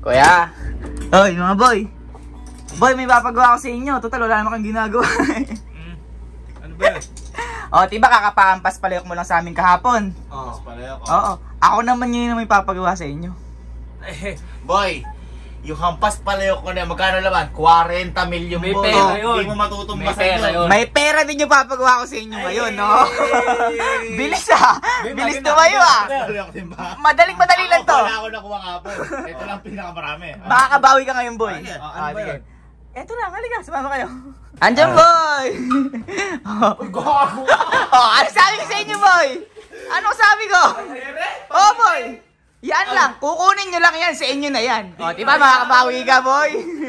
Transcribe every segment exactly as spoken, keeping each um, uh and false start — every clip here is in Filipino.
Kuya! Hoy, mga boy! Boy, may papagawa ko sa inyo. Total, wala naman kang ginagawa. mm. Ano ba yan? O, diba kakapakampas palayok mo lang sa amin kahapon? Oo. Oh. Palayok, oh. Oo. Ako naman yun yung may papagawa sa inyo. Eh, boy! Yung hampas palayok ko na, magkano naman? forty milyon, may boy. Pera yun. Hindi mo matutumbasan May pera yun. yun. May pera din yung papagawa ko sa inyo ngayon, no? Bilis ah! May Bilis bagay na. tumayo ah! Palayok din ba? Madaling madali lang to. Wala ako nakuha kapon. Ito lang pinakamarami. Makakabawi ka ngayon, boy. Ano, Ah, ano ba sige. yun? Eto lang, halika, sumama kayo. Andiyan, boy! Uy, gago! Oh, ano sabi ko sa inyo, boy? Ano sabi ko? Oh, boy! Yan lang, kukunin nyo lang yan, sa inyo na yan. O, diba makakabawi ka, boy?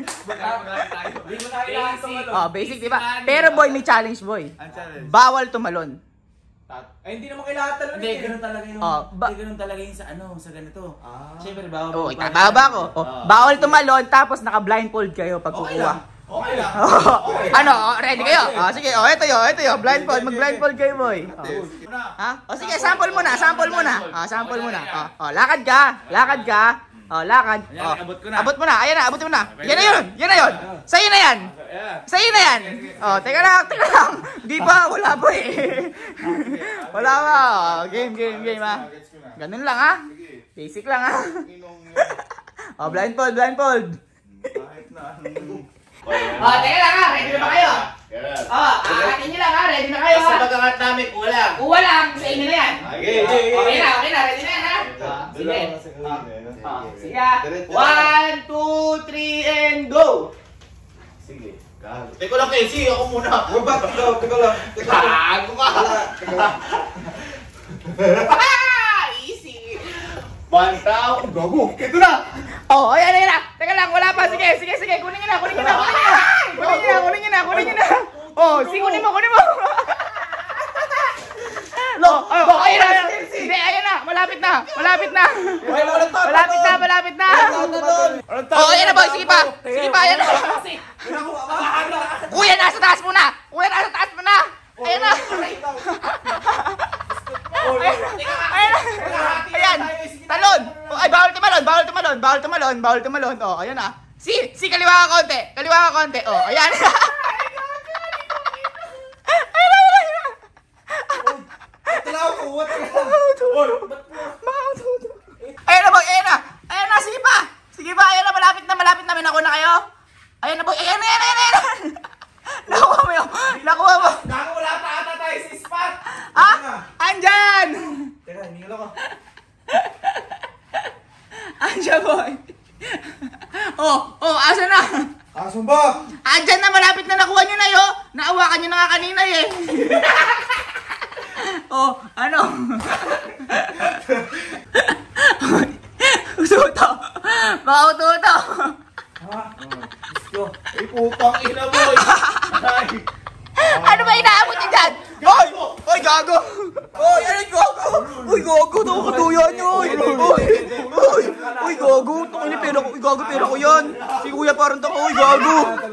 Oh, basic, diba? Pero, boy, may challenge, boy. Ang challenge. Bawal tumalon. Ay, hindi naman kailangan talaga. Hindi, ganun talaga yung, Oh, ba- hindi, ganun talaga yung sa ano, sa ganito. Ah. Siyempre, bawal. Oh, itababa ko. Oh, bawal tumalon, tapos naka-blindfold kayo pag Okay kukuha. lang. Okay lang. Oh, ano, oh, ready kayo? Ah, sige, oh, ito yun, ito yun. Blindfold, mag-blindfold kayo, boy. Oh. Ha? O sige, sample muna, sample muna. Ah, sample muna. Oh, oh, lakad ka, lakad ka. Oh, lakad. Ayan, Oh, abot ko na. abot mo na, ayan na, abot mo na. Yan na yun, yan na yun. Sa'yo na yan. Sa'yo na yan. Oh, teka lang, teka lang. Di ba, wala pa eh. Wala pa. Oh, game, game, game ha. Ganun lang ha. Basic lang ha. Oh, blindfold, blindfold. Kahit na anong... Oh, teka lang ha, ready na ba kayo? Oh, aakatin nyo lang ha, ready na kayo ha. Basta pag-angat namin, kulang. Kuha lang, sa inyo na yan. Okay, okay, Okay na, okay na, ready na yan ha. Ah, sige. Ah, sige ha. One, two, three, and go! Sige. Gago. Teka lang, Casey. Ako muna. Huwag ba? Teka, teka lang. Teka lang. Gago ka. Teka lang. Ah, easy! Bantaw. Gago. Ito na. Oh, ayan, ayan na. Teka lang, wala pa. Sige, sige, sige. Kunin nyo na, kunin nyo na, kunin nyo na. Kunin nyo na, kunin nyo na, kunin nyo na. Oh, sige, kunin mo, kunin mo. Lo, oh, ayan na. Hindi, ayan na. Malapit na, malapit na. Malapit na, malapit na. Oh, ayan na, boy. Sige pa. Sige pa, ayan na. Kuya, nasa taas muna. Kuya, nasa taas muna. Ayan na. Ayan. Ayan. Talon. Oh, ay, bawal tumalon, bawal tumalon, bawal tumalon, bawal tumalon. Oh, ayan na. Si, si kaliwa ka konti. Kaliwa ka konti. Oh, ayan. Ayan, ayan, ayan. Ayan na, boy. Ayan na. Ayan na, sige pa. Sige pa, ayan na, malapit na, malapit na. May nakuha na kayo. Ayan na, boy. Ayan na, ayan na, ayan na. Nakuha mo yun. Nakuha mo. Gago, wala pa ata tayo sa spot. Ah? Andyan! Teka, hindi ko Andyan, boy. Oh, oh, asa na? Asan ba? Andyan na, malapit na nakuha nyo na yun. Naawakan nyo na nga kanina eh. Oh, ano? Ututo. Baka ututo. Ay, putang ina mo. Ay. Ano ba inaabot nyo dyan? Hoy! Hoy, gago! Hoy, ano yung gago? Hoy, gago! Ito ko katuyan nyo! Hoy! Hoy! Hoy! Hoy, gago! Ito ko pera ko. Hoy, gago, pera ko yan! Si kuya parang tako. Hoy, gago!